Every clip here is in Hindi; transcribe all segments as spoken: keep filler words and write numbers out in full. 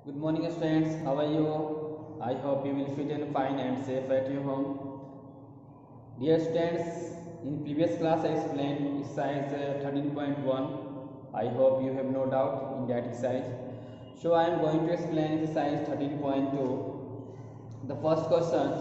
Good morning, students. How are you? I hope you will fit and fine and safe at your home. Dear students, in previous class I explained exercise uh, thirteen point one. I hope you have no doubt in that exercise. So I am going to explain exercise thirteen point two. The first question: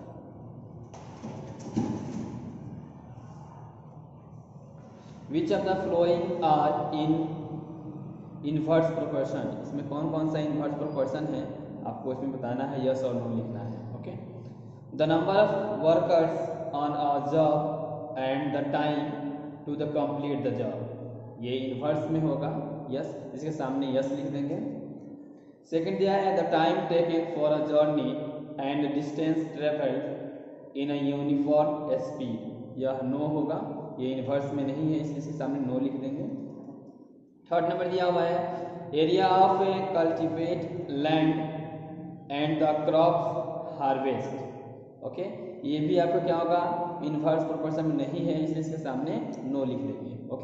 which of the following are in inverse proportion? इसमें कौन कौन सा इन्वर्स प्रोपोर्शन है आपको इसमें बताना है, यस और नो लिखना है. Okay. The number of workers on a job and the time to the complete the job, ये इन्वर्स में होगा यस, इसके सामने यस लिख देंगे. सेकंड दिया है the time taken for a journey and distance travelled in a uniform speed, यह नो होगा, ये इन्वर्स में नहीं है इसलिए इसके सामने नो लिख देंगे. थर्ड नंबर दिया हुआ है area of a cultivate land and the crop harvest. Okay, ये भी आपको क्या होगा, इनवर्स प्रोपोर्शन में नहीं है इसलिए इसके सामने नो लिख देंगे. ओके.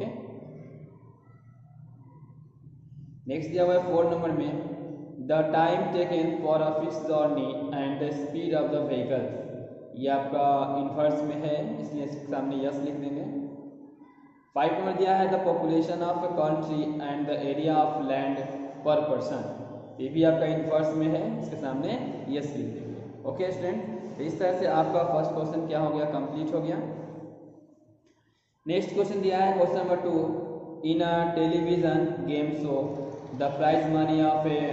नेक्स्ट दिया हुआ है फोर्थ नंबर में the time taken for a fix journey and the speed of the vehicle, ये आपका इनवर्स में है इसलिए इसके सामने यस लिख देंगे. फाइव नंबर दिया है the population of a country and the area of land per person, ये भी आपका इनवर्स में है, इसके सामने यस लिख देंगे. ओके स्टूडेंट, तो इस तरह से आपका फर्स्ट क्वेश्चन क्या हो गया, कंप्लीट हो गया. नेक्स्ट क्वेश्चन दिया है question number two. In a television game show the prize money of a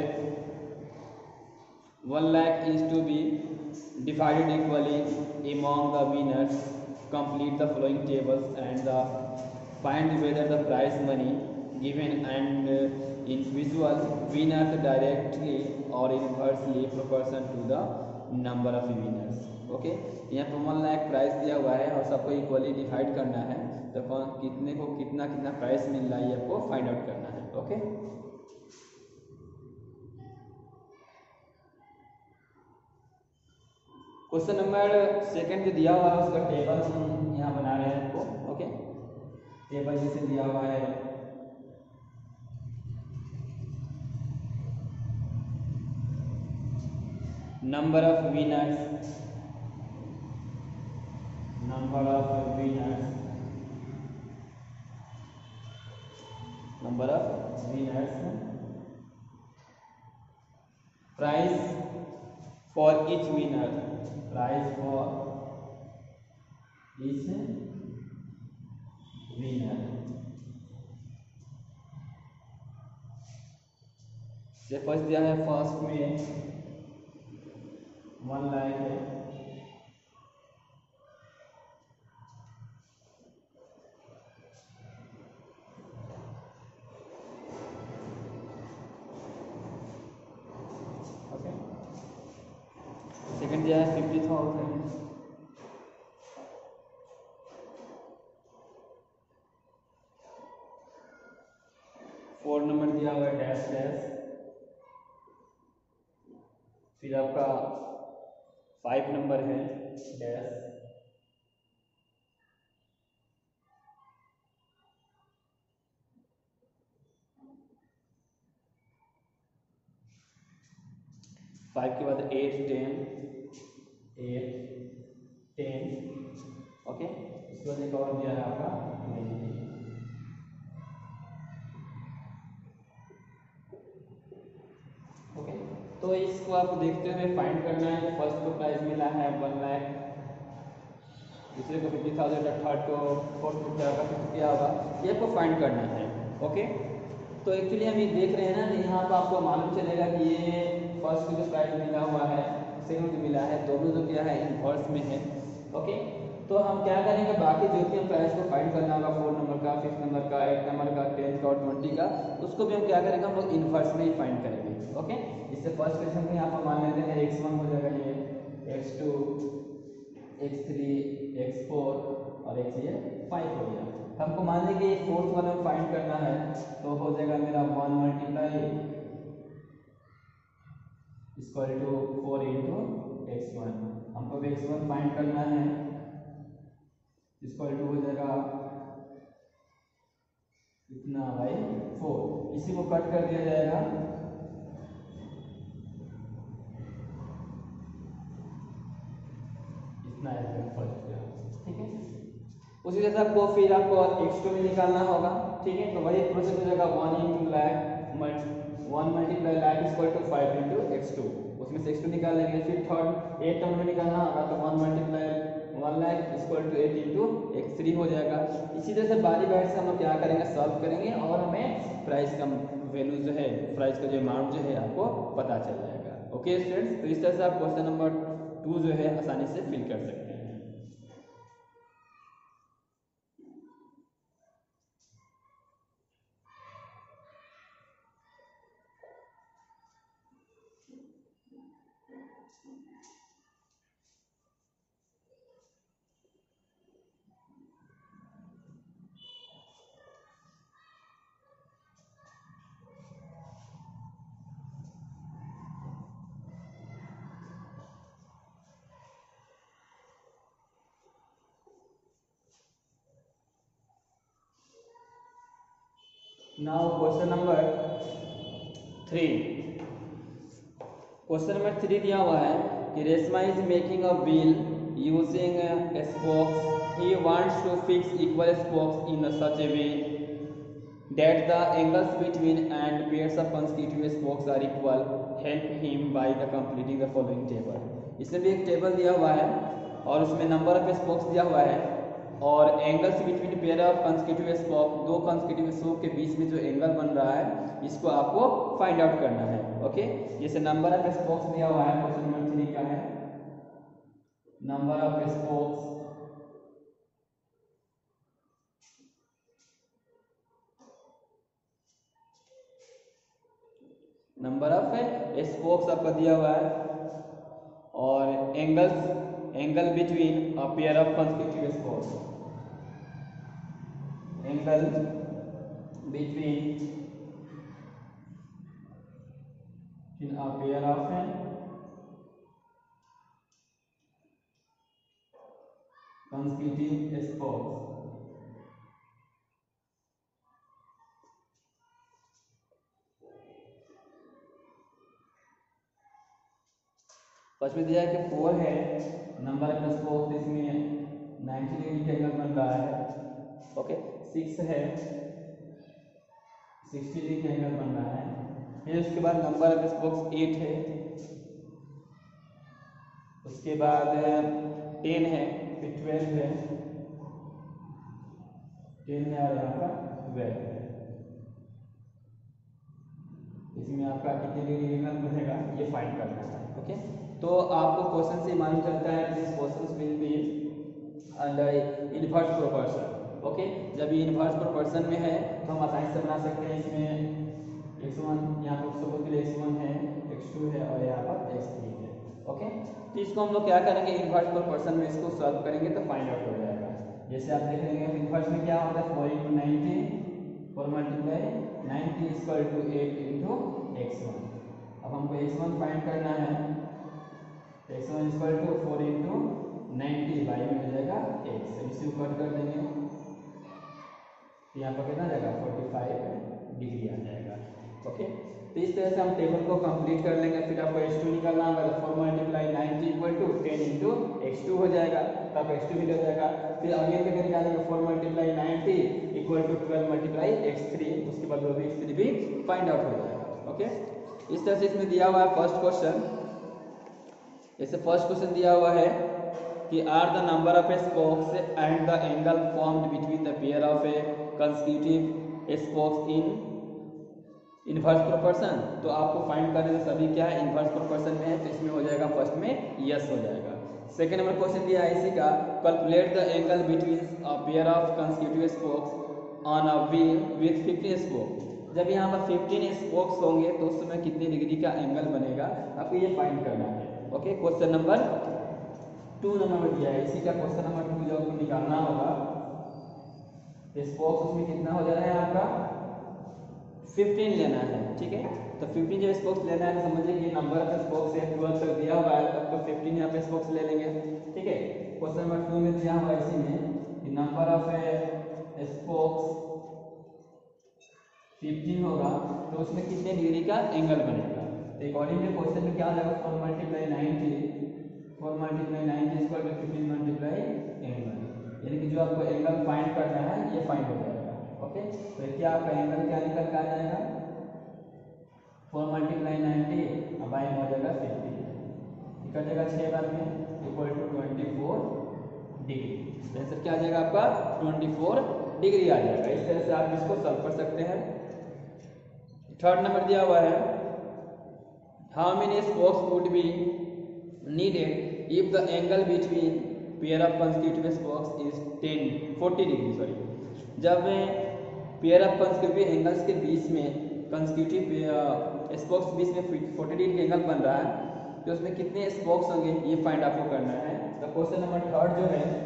one lakh is to be divided equally among the winners. Complete the following tables and the find whether the prize money given and uh, individual winners directly or inversely proportion to the number of winners. Okay, यहाँ पर वन लाख प्राइस दिया हुआ है और सबको इक्वली डिवाइड करना है, तो कौन कितने को कितना कितना प्राइस मिल रहा है ये आपको फाइंड आउट करना है. ओके. क्वेश्चन नंबर सेकंड जो दिया हुआ है उसका टेबल हम यहाँ बना रहे हैं आपको. ओके, टेबल जैसे दिया हुआ है number of winners, number of winners, number of winners, prize for each winner, prize for each winner. से फर्स्ट दिया है फर्स्ट में वन लाख है, ओके. सेकंड दिया है फिफ्टी थाउजेंड, फोर नंबर दिया हुआ है डैश डैश, फिर आपका फाइव नंबर है डैश, फाइव के बाद eight ten, eight ten. Okay, उसके बाद एक और दिया है आपका ट्वेंटी. ओके, तो इसको आप देखते हुए फाइंड करना है. फर्स्ट को प्राइस मिला है वन लाख, दूसरे को फिफ्टी थाउजेंड, थर्ड को फोर्थ को क्या होगा, फिफ्टी क्या होगा, ये आपको फाइंड करना है. ओके, तो एक्चुअली हम ये देख रहे हैं ना, यहाँ पर आपको मालूम चलेगा कि ये फर्स्ट को जो प्राइस मिला हुआ है, सेकंड को मिला है, दोनों जो क्या है इनवर्स में है. ओके, तो हम क्या करेंगे, बाकी जो भी हम प्राइस को फाइंड करना होगा, फोर नंबर का, फिफ्थ नंबर का, एट नंबर का, टेन का और ट्वेंटी का, उसको भी हम क्या करेंगे, हम लोग इनवर्स में ही फाइंड करेंगे. ओके, इससे फर्स्ट क्वेश्चन में यहाँ पर मान लेते हैं एक्स वन हो जाएगा ये, x two, x three, x four और एक्स ये फाइव हो गया. हमको मान लीजिए ये फोर्थ वाला फाइंड करना है, तो हो जाएगा मेरा one multiply equal to four into x one. हमको एक्स वन फाइंड करना है, इक्वल टू हो जाएगा इतना बाई फोर. इसी को कट कर दिया जाएगा, इतना है फर्स्ट ईयर, ठीक है। उसी जैसे आपको फिर आपको एक्स टू में निकालना होगा, ठीक है। तो वही प्रोसेस हो जाएगा one into lakh one multiply lakh equal to five into x two, उसमें से एक्स टू निकाल लेंगे। फिर थर्ड एट टर्म में निकालना होगा तो one multiply one lakh equal to eight into x three हो जाएगा। इसी तरह से बारी बारी से हम लोग क्या करेंगे, सॉल्व करेंगे और हमें प्राइस का वैल्यू जो है, प्राइस का जो अमाउंट जो है आपको पता चल जाएगा। ओके स्टूडेंट्स, तो इस तरह से आप क्वेश्चन नंबर टू जो है आसानी से फिल कर सकते हैं। Now question number three, question number three दिया हुआ है कि Reshma is making a wheel using spokes, he wants to fix equal spokes in such a way that the angles between and pairs of consecutive spokes are equal. Help him by the completing the following table. इसमें भी एक टेबल दिया हुआ है और उसमें नंबर ऑफ स्पोक्स दिया हुआ है और angles between pair of consecutive spoke, दो कंसेक्यूटिव स्पोक के बीच में जो एंगल बन रहा है इसको आपको फाइंड आउट करना है। ओके, जैसे नंबर ऑफ स्पोक्स दिया हुआ है, क्वेश्चन नंबर थ्री का है number of spokes number of spokes आपका दिया हुआ है और angles angle between a pair of consecutive spokes, angle between in a pair of consecutive spokes. First में दिया है कि फोर है नंबर ऑफ स्पोक्स, इसमें नाइन्टी डिग्री का एंगल बन रहा है। ओके, सिक्स है सिक्सटी डिग्री का एंगल बन रहा है। फिर उसके बाद नंबर ऑफ स्पोक्स एट है, उसके बाद टेन है, फिर ट्वेल्व है, टेन है और यहाँ का ट्वेल्व है। इसमें आपका कितने डिग्री एंगल बनेगा ये फाइंड करना है। ओके, तो आपको क्वेश्चन से मालूम चलता है this question will be under inverse proportion. Okay, जब ये इनवर्स प्रोपोर्शन में है तो हम आसानी से बना सकते हैं। इसमें एक्स वन यहाँ पर सपोज के लिए एक्स वन है, एक्स टू है और यहाँ पर एक्स थ्री है। ओके, तो इसको हम लोग क्या करेंगे, इनवर्स प्रोपोर्शन में इसको सॉल्व करेंगे तो फाइंड आउट हो जाएगा। जैसे आप देख लेंगे इनवर्स में क्या होता है, four into ninety four multiply ninety equal to eight into x one. अब हमको एक्स वन फाइंड करना है, x one equal to four into ninety by में हो जाएगा एक्स, इसी को कट कर देंगे तो यहाँ पर कितना जाएगा फोर्टी फाइव डिग्री आ जाएगा। ओके, तो इस तरह से हम टेबल को कंप्लीट कर लेंगे। फिर आपको एक्स टू निकालना होगा तो four multiply ninety equal to ten into x two हो जाएगा, तो आपका एक्स टू भी हो जाएगा। फिर अगेन करके निकालेंगे four multiply ninety equal to twelve multiply x three, उसके बाद वो भी एक्स थ्री भी फाइंड आउट हो जाएगा। ओके, इस तरह से इसमें दिया हुआ है फर्स्ट क्वेश्चन। जैसे फर्स्ट क्वेश्चन दिया हुआ है कि are the number of spokes and the angle formed between the pair of a consecutive spokes in inverse proportion. तो आपको फाइंड करने में सभी क्या है, इनवर्स प्रोपोर्शन में है, तो इसमें हो जाएगा फर्स्ट में यस हो जाएगा। सेकेंड नंबर क्वेश्चन दिया है इसी का, calculate the angle between a pair of consecutive spokes on a wheel with fifteen spoke. जब यहाँ पर फिफ्टीन स्पोक्स होंगे तो उस समय कितने डिग्री का एंगल बनेगा, आपको ये फाइंड करना है। Okay, question number two number दिया है इसी का, क्वेश्चन नंबर टू जो आपको निकालना होगा, स्पोक्स उसमें कितना हो जा रहा है आपका फिफ्टीन लेना है। ठीक है, तो फिफ्टीन जब स्पोक्स लेना है तो समझिए कि नंबर ऑफ स्पोक्स है ट्वेल्व तक दिया हुआ है, तब तो फिफ्टीन यहाँ पे स्पोक्स ले लेंगे। ठीक है, क्वेश्चन नंबर टू में दिया हुआ है इसी में कि नंबर ऑफ स्पोक्स फिफ्टीन होगा तो उसमें कितने डिग्री का एंगल बनेगा। तो अकॉर्डिंग टू क्वेश्चन में क्या हो जाएगा, four multiply ninety four multiply ninety equal to fifteen multiply angle, यानी कि जो आपको एंगल फाइंड करना है ये फाइंड हो जाएगा। ओके, तो क्या आपका एंगल क्या निकल के आ जाएगा, फोर मल्टीप्लाई नाइनटी, अब आएंगे हो जाएगा फिफ्टी, निकल जाएगा छः बार में equal to twenty four degree. Answer क्या आ जाएगा आपका ट्वेंटी फोर डिग्री आ जाएगा। इस तरह से आप इसको सॉल्व कर सकते हैं। थर्ड नंबर दिया हुआ है, how many spokes would be needed if the angle between pair of consecutive spokes is ten forty degree. Sorry, जब पेयर ऑफ कंसेक्यूटिव एंगल्स के बीच में कंसेक्यूटिव स्पोक्स बीच में फोर्टी डिग्री एंगल बन रहा है तो उसमें कितने स्पोक्स होंगे ये फाइंड आपको करना है। तो क्वेश्चन नंबर थर्ड जो है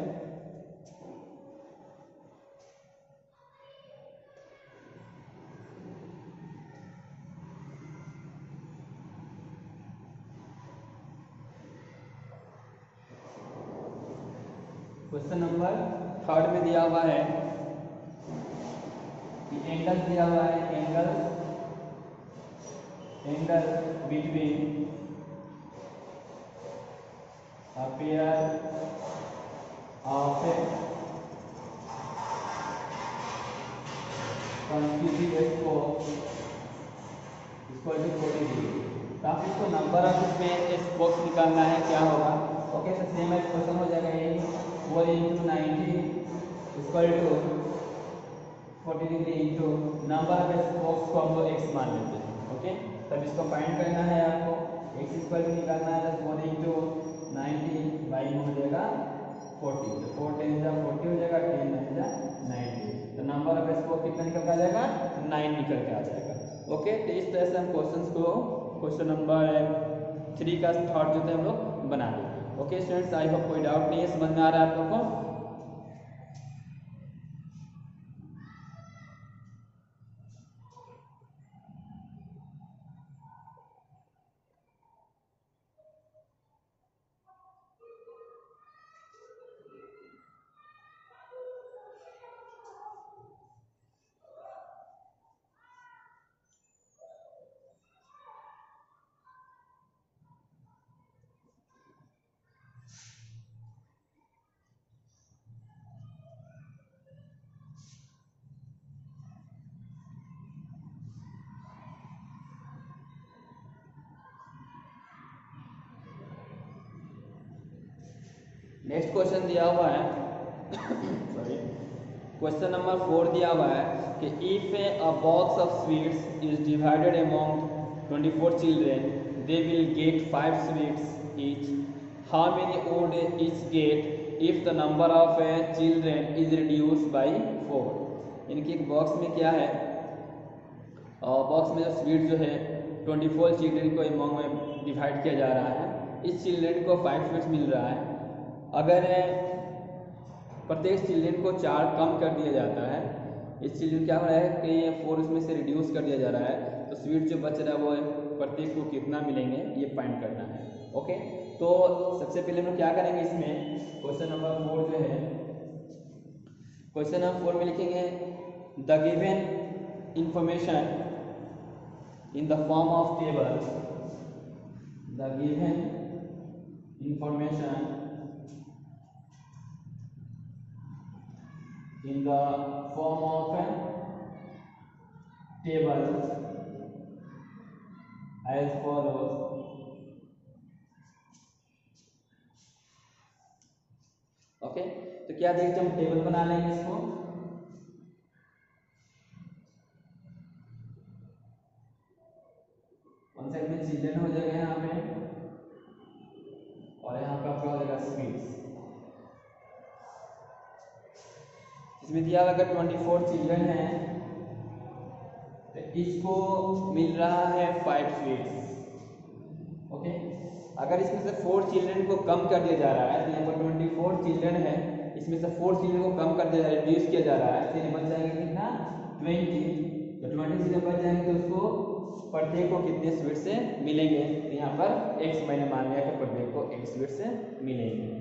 क्वेश्चन नंबर थर्ड में दिया हुआ है कि एंगल दिया हुआ है, angle angle between a pair of consecutive spokes equal to forty degree. तो आप इसको नंबर ऑफ इसमें स्पोक्स निकालना है क्या होगा। ओके, तो सेम एक क्वेश्चन हो जाएगा ये, four into ninety equal to forty degree into number of spokes को हम लोग एक्स मान लेते हैं। ओके, तब इसको फाइंड करना है आपको, एक्स इक्वल टू निकालना है, तो फोर इंटू नाइनटी बाई हो जाएगा फोर्टी, तो फोर टेन जा फोर्टी हो जाएगा, टेन नाइन जा नाइनटी, तो नंबर ऑफ स्पोक कितना निकल के आ जाएगा, नाइन निकल के आ जाएगा। ओके, तो इस तरह से हम क्वेश्चंस को क्वेश्चन नंबर थ्री का थॉट जो है हम लोग बना देंगे। ओके स्टूडेंट्स, आई होप कोई डाउट नहीं है, समझ में आ रहा है आप लोगों को। नेक्स्ट क्वेश्चन दिया हुआ है सॉरी क्वेश्चन नंबर फोर दिया हुआ है कि if a box of sweets is divided among twenty four children they will get five sweets each, how many would each get if the number of children is reduce by four. यानी कि एक बॉक्स में क्या है, बॉक्स में जो स्वीट जो है ट्वेंटी फोर चिल्ड्रेन को अमॉन्ग में डिवाइड किया जा रहा है, इस चिल्ड्रेन को फाइव स्वीट्स मिल रहा है। अगर प्रत्येक चिल्ड्रेन को चार कम कर दिया जाता है, इस चिल्ड्रेन क्या हो रहा है कि फोर उसमें से रिड्यूस कर दिया जा रहा है, तो स्वीट जो बच रहा है वो प्रत्येक को कितना मिलेंगे ये फाइंड करना है। ओके, तो सबसे पहले हम लोग क्या करेंगे, इसमें क्वेश्चन नंबर फोर जो है, क्वेश्चन नंबर फोर में लिखेंगे the given information in the form of table, the given information in the form of a table as follows. ओके, तो क्या देखते हम टेबल बना लेंगे इसको। वन साइड में चिल्ड्रन हो जाएगा यहाँ पे और यहाँ पे आपका हो जाएगा स्वीट्स। इसमें दिया हुआ अगर ट्वेंटी फोर चिल्ड्रन है तो इसको मिल रहा है फाइव स्वीट्स। ओके, अगर इसमें से फोर चिल्ड्रन को कम कर दिया जा रहा है, तो यहाँ पर ट्वेंटी फोर चिल्ड्रन है, इसमें से फोर चिल्ड्रन को कम कर दिया जा रहा है, रिड्यूस किया जा रहा है, तो ये बच जाएगा कितना ट्वेंटी। तो ट्वेंटी चिल्ड्रन बच जाएंगे तो उसको प्रत्येक को कितने स्वीट से मिलेंगे, तो यहाँ पर एक्स मैंने मान लिया कि प्रत्येक को एक स्वीट से मिलेंगे।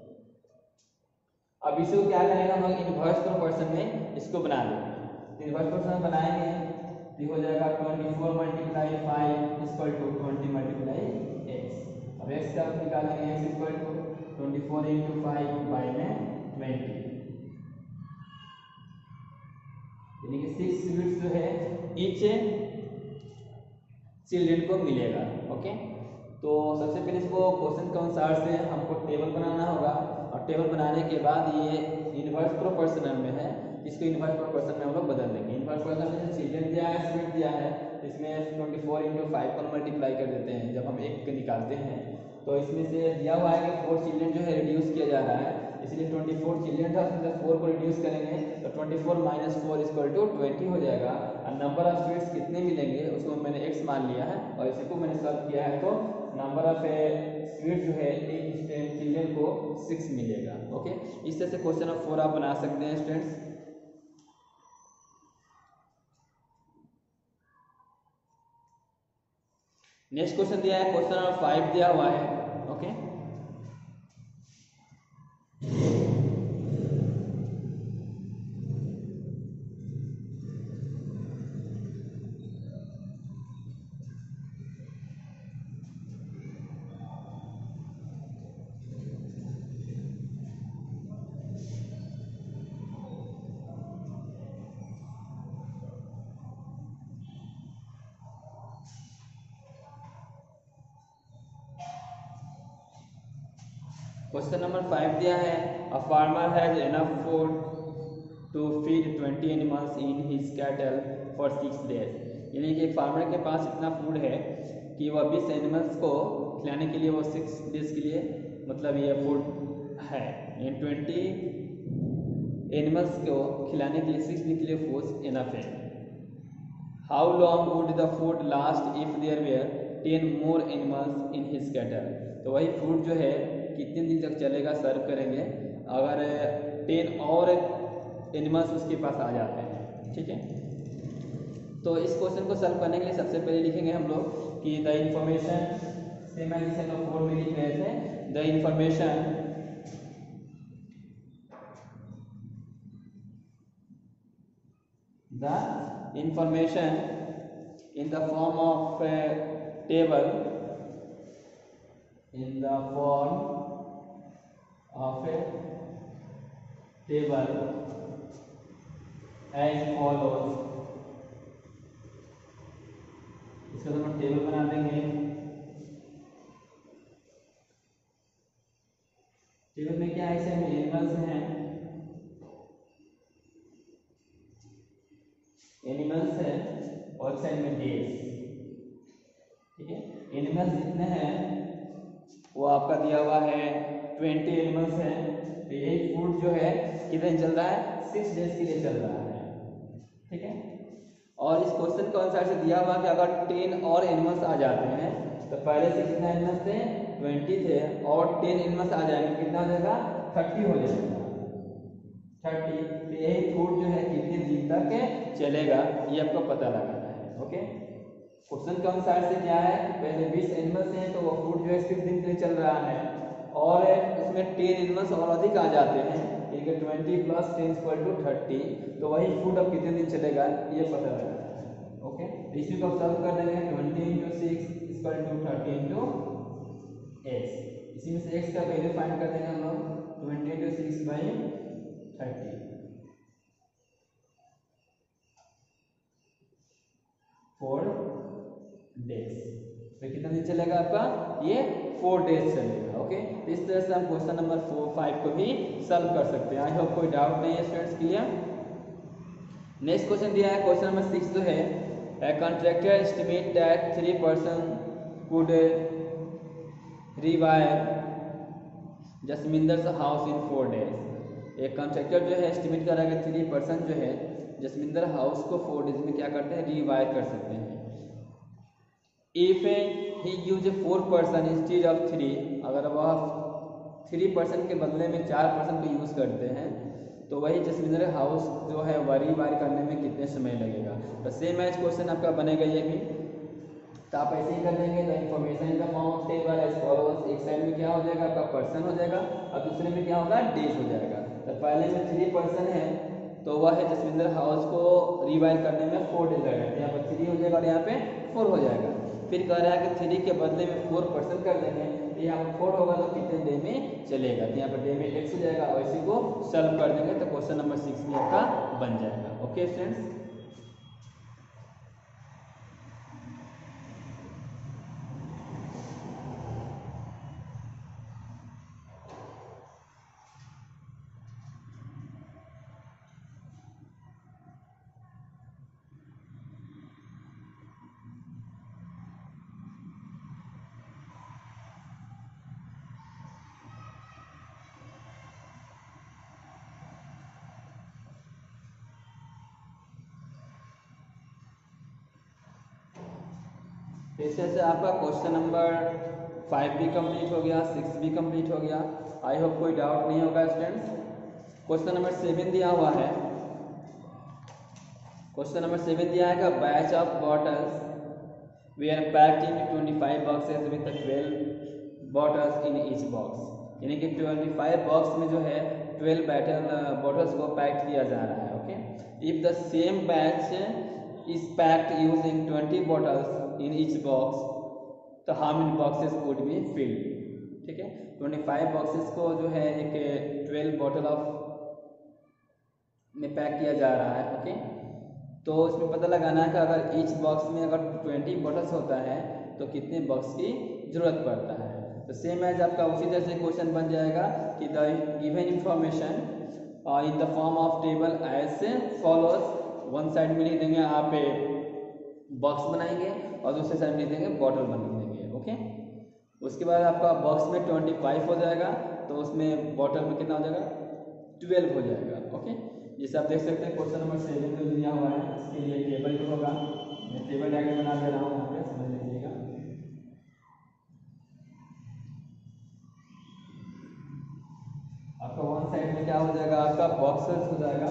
अब इसको क्या करेंगे हम लोग इनवर्स प्रोपोर्शन में इसको बना देंगे। इनवर्स प्रोपोर्शन बनाएंगे तो हो जाएगा twenty four multiply five equal to twenty multiply x. अब एक्स का निकालेंगे, x equal to twenty four into five by में ट्वेंटी, यानी कि सिक्स स्वीट्स जो है ईच चिल्ड्रन को मिलेगा। ओके, तो सबसे पहले इसको क्वेश्चन के अनुसार से हमको टेबल बनाना होगा, और टेबल बनाने के बाद ये इनवर्स प्रोपोर्शनल में है, इसको इनवर्स प्रोपोर्शन में हम लोग बदल देंगे। इनवर्स प्रोपोर्शन में चिल्ड्रन दिया है, स्वीट दिया है, इसमें ट्वेंटी फोर इंटू फाइव को मल्टीप्लाई कर देते हैं। जब हम एक निकालते हैं तो इसमें से दिया हुआ है कि फोर चिल्ड्रन जो है रिड्यूस किया जा रहा है, इसलिए ट्वेंटी फोर चिल्ड्रन था, उसमें से फोर को रिड्यूस करेंगे तो twenty four minus four equal to twenty हो जाएगा। और नंबर ऑफ स्वीट्स कितने मिलेंगे उसको मैंने एक्स मान लिया है, और इसी को मैंने सॉल्व किया है, तो नंबर ऑफ स्वीट्स जो है एक चिल्ड्रन को सिक्स मिलेगा। ओके, इस तरह से क्वेश्चन नंबर फोर आप बना सकते हैं स्टूडेंट्स। नेक्स्ट क्वेश्चन दिया है, क्वेश्चन नंबर फाइव दिया हुआ है। ओके, क्वेश्चन नंबर फाइव दिया है, a farmer has enough food to feed twenty animals in his cattle for six days, यानी कि एक फार्मर के पास इतना फूड है कि वह बीस एनिमल्स को खिलाने के लिए वो सिक्स डेज के लिए मतलब ये फूड है, इन ट्वेंटी एनिमल्स को खिलाने के लिए सिक्स दिन के लिए फूड एनफ है। How long would the food last if there were ten more animals in his cattle, तो वही फूड जो है कितने दिन तक चलेगा सर्व करेंगे अगर टेन और एनिमल्स उसके पास आ जाते हैं। ठीक है, तो इस क्वेश्चन को सॉल्व करने के लिए सबसे पहले लिखेंगे हम लोग कि द इंफॉर्मेशन, सेम एज जिसे हम फोर में लिख रहे थे, the information the information in the form of table, in the form of a table as follows, इसका तो हम टेबल बना देंगे। टेबल में क्या है, इसमें एनिमल्स हैं, एनिमल्स है और साइड में डेज। ठीक है, एनिमल्स जितने हैं वो आपका दिया हुआ है ट्वेंटी एनिमल्स हैं, तो यही फूड जो है कितने चल रहा है, सिक्स डेज के लिए चल रहा है। ठीक है, और इस क्वेश्चन के अनुसार से दिया हुआ कि अगर टेन और एनिमल्स आ जाते हैं, तो पहले से कितना एनिमल्स थे, ट्वेंटी थे, और टेन एनिमल्स आ जाएंगे, कितना हो जाएगा, थर्टी हो जाएगा, थर्टी। तो यही फूड जो है कितने दिन तक चलेगा ये आपको पता लगाना है। ओके, क्वेश्चन के अनुसार से क्या है, पहले बीस एनिमल्स हैं तो वो फूड जो है सिक्स दिन के लिए चल रहा है, और उसमें टेन एनिमल्स और अधिक आ जाते हैं, ठीक है, twenty plus ten equal to thirty, तो वही फूड अब कितने दिन चलेगा ये पता लगाना है। ओके, इसी को सॉल्व कर देंगे, twenty into six equal to thirty into x, इसी में से एक्स का वैल्यू फाइंड कर देंगे हम लोग, twenty into six by thirty, four days, तो कितना दिन चलेगा आपका, ये फोर डेज चलेगा। ओके, तो इस तरह से हम क्वेश्चन नंबर फोर फाइव को भी सॉल्व कर सकते हैं। आई होप कोई डाउट नहीं है स्टूडेंट्स, क्लियर। नेक्स्ट क्वेश्चन दिया है, क्वेश्चन नंबर सिक्स जो है, a contractor estimate that three person could rewire Jasminder's house in four days. एक कॉन्ट्रैक्टर जो है एस्टिमेट कर रहा है कि थ्री पर्सन जो है जसमिंदर हाउस को फोर डेज में क्या करते हैं, रिवायर कर सकते हैं। If he use four person instead of three, अगर वह थ्री पर्सन के बदले में चार पर्सन को यूज करते हैं, तो वही जसमिंदर हाउस जो है वह रिवायर करने में कितने समय लगेगा। तो सेम एज क्वेश्चन आपका बनेगा ये भी, तो आप ऐसे ही कर देंगे। The information in the form of table as followers, एक साइड में क्या हो जाएगा आपका पर्सन हो जाएगा, और दूसरे में क्या होगा, डेज हो जाएगा। तो पहले में थ्री पर्सन है तो वह है जसमिंदर हाउस को रिवायर करने में फोर डेज लगेगा, यहाँ पर थ्री हो जाएगा और यहाँ पे फोर हो जाएगा। फिर कह रहा है कि थ्री के बदले में फोर पर्सन कर देंगे, तो यहाँ पर फोर होगा तो कितने डे में चलेगा, तो यहाँ पर डे में एक्स हो जाएगा और इसी को सॉल्व कर देंगे तो क्वेश्चन नंबर सिक्स भी आपका बन जाएगा। ओके स्टूडेंट्स, इस तरह से आपका क्वेश्चन नंबर फाइव भी कंप्लीट हो गया, सिक्स भी कंप्लीट हो गया। आई होप कोई डाउट नहीं होगा स्टूडेंट्स। क्वेश्चन नंबर सेवन दिया हुआ है, क्वेश्चन नंबर सेवन दिया है batch of bottles we are packed in twenty five boxes with twelve bottles in each box, यानी कि ट्वेंटी फाइव बॉक्स में जो है ट्वेल्व बैटल बॉटल्स को पैक किया जा रहा है। Okay, if the same batch is packed using twenty bottles in each box तो how many boxes would be filled. ठीक है, ट्वेंटी फाइव बॉक्सेस को जो है एक ट्वेल्व बॉटल ऑफ में पैक किया जा रहा है। ओके, तो इसमें पता लगाना है कि अगर ईच बॉक्स में अगर ट्वेंटी बॉटल्स होता है तो कितने बॉक्स की जरूरत पड़ता है। तो सेम एज आपका उसी तरह से क्वेश्चन बन जाएगा कि the given information in the form of table as follows. One side में लिख देंगे आप बॉक्स बनाएंगे और दूसरे साइड में लिख देंगे बॉटल बन देंगे। ओके, उसके बाद आपका बॉक्स में ट्वेंटी फाइव हो जाएगा तो उसमें बॉटल में कितना हो जाएगा, ट्वेल्व हो जाएगा। ओके, जैसे आप देख सकते हैं क्वेश्चन नंबर सेवन जो दिया हुआ है इसके लिए टेबल जो होगा, मैं टेबल डायग्राम बना दे रहा हूँ, यहाँ पे समझ लीजिएगा। आपका वन साइड में क्या हो जाएगा, आपका बॉक्सेस हो जाएगा,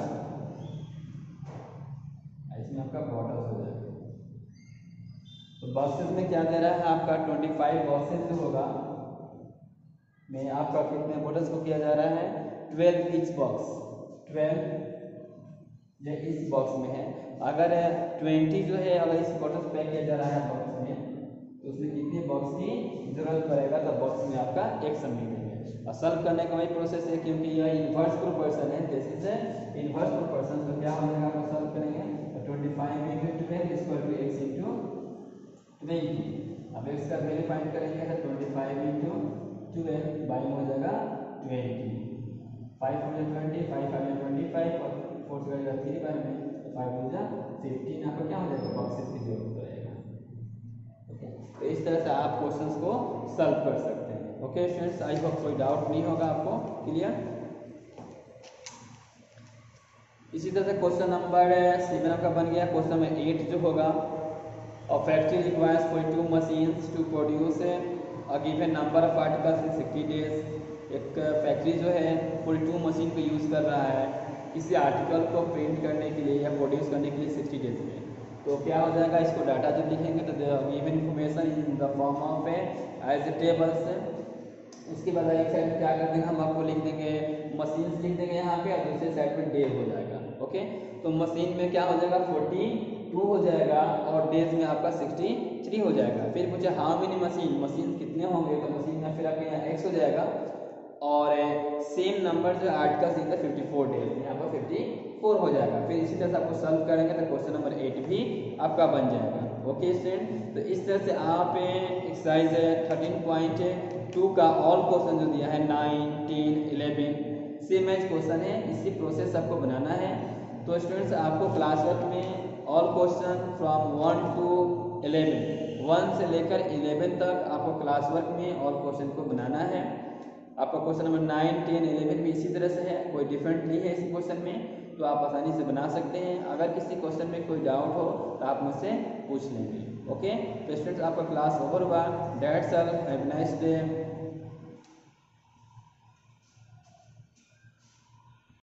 इसमें आपका बॉटल्स हो जाएगा। तो बॉक्सेस में क्या दे रहा है आपका ट्वेंटी फाइव बॉक्सेस जो होगा में आपका कितने बॉटल्स को किया जा रहा है, ट्वेल्व ईच बॉक्स, ट्वेल्व जो इस बॉक्स में है। अगर ट्वेंटी जो है अगर इस बॉटल्स पैक किया जा रहा है बॉक्स में तो उसमें कितने बॉक्स की जरूरत पड़ेगा, तो बॉक्स में आपका एक सम लिख देंगे। और सॉल्व करने का वही प्रोसेस है क्योंकि यह इनवर्स प्रोपोर्शन है, जैसे से इनवर्स प्रोपोर्शन तो क्या हो जाएगा, आप सॉल्व करेंगे तो twenty five into twelve equal to x into twenty. अब एक्स का वैल्यू फाइंड करेंगे तो twenty five into twelve by में हो जाएगा ट्वेंटी, फाइव हो जाए ट्वेंटी, फाइव फाइव में ट्वेंटी फाइव और फोर से करेगा थ्री बाई में तो फाइव हो जाए फिफ्टीन। यहाँ पर क्या हो जाएगा, बॉक्सेस की जरूरत पड़ेगा। ओके, तो इस तरह से आप क्वेश्चंस को सॉल्व कर सकते हैं। ओके स्टूडेंट्स, आई होप कोई डाउट नहीं होगा आपको, क्लियर। इसी तरह से क्वेश्चन नंबर सेवन आपका बन गया। क्वेश्चन नंबर एट जो होगा, a factory requires forty-two machines to produce a given number of articles in sixty days। एक फैक्ट्री जो है forty-two मशीन को यूज़ कर रहा है किसी आर्टिकल को प्रिंट करने के लिए या प्रोड्यूस करने के लिए सिक्सटी डेज में। तो क्या हो जाएगा, इसको डाटा जो लिखेंगे तो given information in the form of as a tables. उसके बाद एक साइड में क्या कर देंगे, हम आपको लिख देंगे मशीन्स लिख देंगे यहाँ पे और दूसरे साइड में डे हो जाएगा। ओके, तो मशीन में क्या हो जाएगा, फोर्टी टू हो जाएगा और डेज में आपका सिक्सटी थ्री हो जाएगा। फिर पूछे हाउ मेनी मशीन, मशीन कितने होंगे, तो मशीन में फिर आपके यहाँ एक्स हो जाएगा और सेम नंबर जो articles in the fifty four days, यहाँ पर फिफ्टी फोर हो जाएगा। फिर इसी तरह से आपको सॉल्व करेंगे तो क्वेश्चन नंबर एट भी आपका बन जाएगा। ओके स्टूडेंट, तो इस तरह से आप एक्सरसाइज थर्टीन पॉइंट टू का ऑल क्वेश्चन जो दिया है nine ten eleven same as question है, इसी प्रोसेस आपको बनाना है। तो स्टूडेंट्स आपको क्लास वर्क में all question from one to eleven, one से लेकर इलेवन तक आपको क्लास वर्क में ऑल क्वेश्चन को बनाना है। आपका question number nine ten eleven भी इसी तरह से है, कोई डिफरेंट नहीं है इस क्वेश्चन में, तो आप आसानी से बना सकते हैं। अगर किसी क्वेश्चन में कोई डाउट हो तो आप मुझसे पूछ लेंगे। ओके, तो स्टूडेंट्स आपका क्लास ओवर हुआ। That's all, have a nice day.